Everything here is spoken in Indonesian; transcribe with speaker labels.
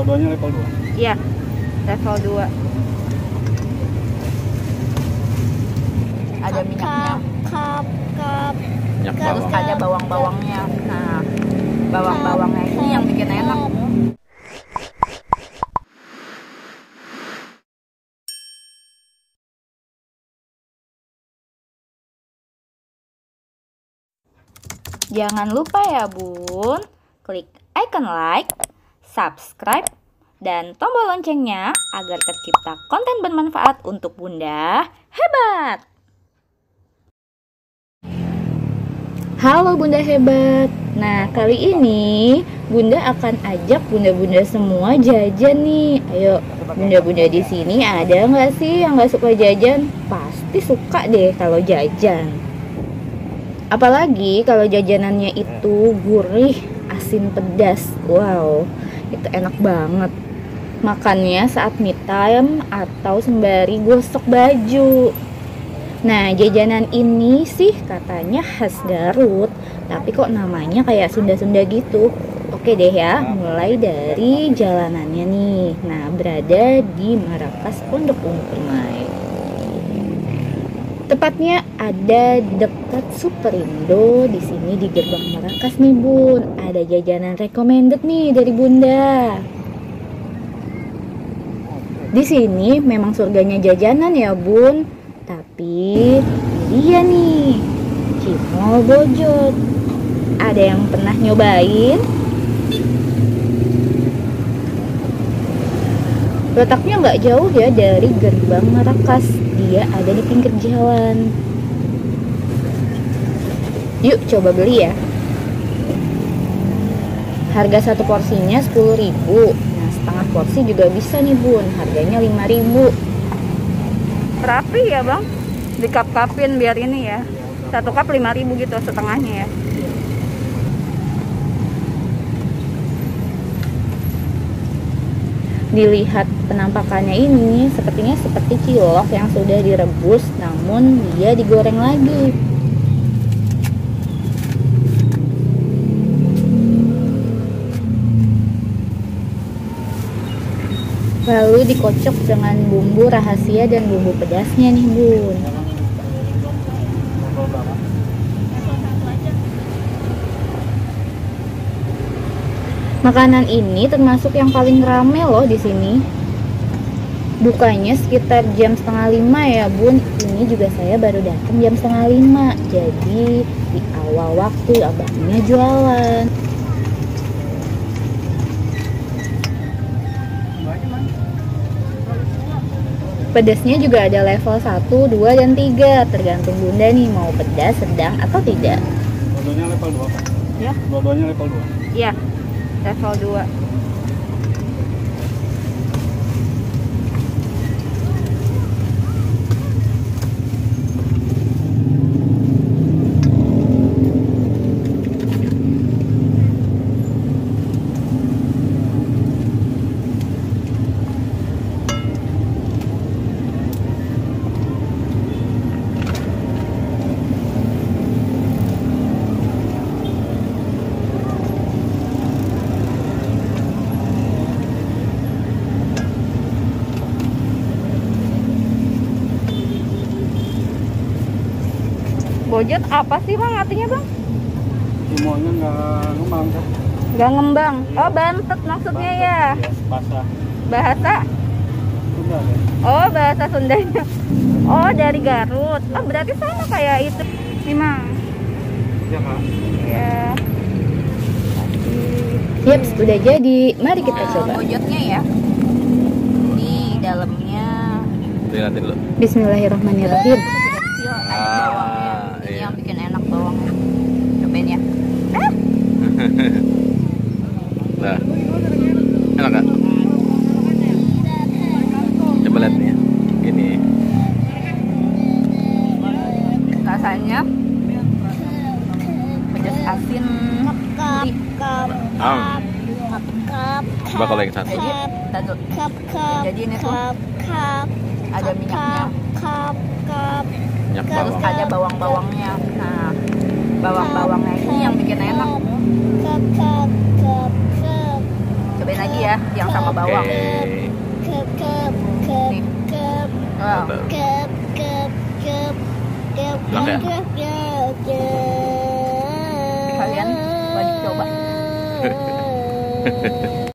Speaker 1: Dua-duanya level 2?
Speaker 2: Iya, level 2. Ada minyaknya.
Speaker 3: Minyak
Speaker 2: Terus
Speaker 3: bawang.
Speaker 2: ada bawang-bawangnya. Nah, bawang-bawangnya ini yang bikin enak. Jangan lupa ya Bun, klik icon like, subscribe, dan tombol loncengnya agar tercipta konten bermanfaat untuk Bunda Hebat. Halo Bunda Hebat. Nah, kali ini Bunda akan ajak bunda-bunda semua jajan nih. Ayo, bunda-bunda di sini ada nggak sih yang nggak suka jajan? Pasti suka deh kalau jajan. Apalagi kalau jajanannya itu gurih, asin, pedas. Wow, itu enak banget. Makannya saat me time atau sembari gosok baju. Nah, jajanan ini sih katanya khas Garut, tapi kok namanya kayak Sunda-Sunda gitu. Oke deh ya, mulai dari jalanannya nih. Nah, berada di Marrakas Pondok Ungu Permai. Tepatnya ada dekat Superindo. Di sini di gerbang Marrakas nih Bun. Ada jajanan recommended nih dari Bunda. Di sini memang surganya jajanan ya Bun. Tapi dia nih, Cimol Bojot. Ada yang pernah nyobain? Letaknya nggak jauh ya dari gerbang Marrakas. Dia ada di pinggir jalan. Yuk coba beli ya. Harga satu porsinya 10.000. Nah, setengah porsi juga bisa nih Bun. Harganya 5.000. Rapi ya Bang. Dikap-kapin biar ini ya. Satu cup 5.000 gitu setengahnya ya. Dilihat penampakannya ini sepertinya seperti cilok yang sudah direbus namun dia digoreng lagi. Lalu dikocok dengan bumbu rahasia dan bumbu pedasnya nih Bun. Makanan ini termasuk yang paling rame loh di sini. Bukanya sekitar jam 4:30 ya Bun. Ini juga saya baru datang jam 4:30. Jadi di awal waktu abangnya jualan. Pedasnya juga ada level 1, 2, dan 3. Tergantung Bunda nih mau pedas, sedang, atau tidak.
Speaker 1: Dua-duanya level 2 Pak?
Speaker 2: Ya.
Speaker 1: Dua-duanya level 2?
Speaker 2: Iya, level 2. Bojot apa sih Bang artinya Bang?
Speaker 1: Cimolnya nggak ngembang kan?
Speaker 2: Nggak ngembang. Oh bantet maksudnya ya.
Speaker 1: Basah.
Speaker 2: Bahasa?
Speaker 1: Sunda deh.
Speaker 2: Oh bahasa Sundanya. Oh dari Garut. Oh berarti sama kayak itu. Memang.
Speaker 1: Iya Kak.
Speaker 2: Ya.
Speaker 3: Yap, sudah jadi. Mari kita coba.
Speaker 2: Bojotnya ya. Ini dalamnya.
Speaker 3: Lihatin dulu.
Speaker 2: Kecil,
Speaker 3: Bismillahirrahmanirrahim.
Speaker 2: ada bawangnya. Ini
Speaker 3: iya.
Speaker 2: yang bikin enak bawangnya. Cobain ya.
Speaker 3: Nah, enak gak? Coba lihat nih ya. Gini.
Speaker 2: Rasanya pedas asin.
Speaker 3: Coba kalau yang satu.
Speaker 2: Jadi ini tuh ada minyaknya.
Speaker 3: Minyak
Speaker 2: Terus
Speaker 3: bawang.
Speaker 2: ada bawang-bawangnya. Nah, bawang-bawangnya ini yang bikin enak. Cobain lagi ya, yang sama sama bawang.
Speaker 3: Oke.
Speaker 2: Nih. Wow.
Speaker 3: Enak ya?
Speaker 2: Kalian wajib coba.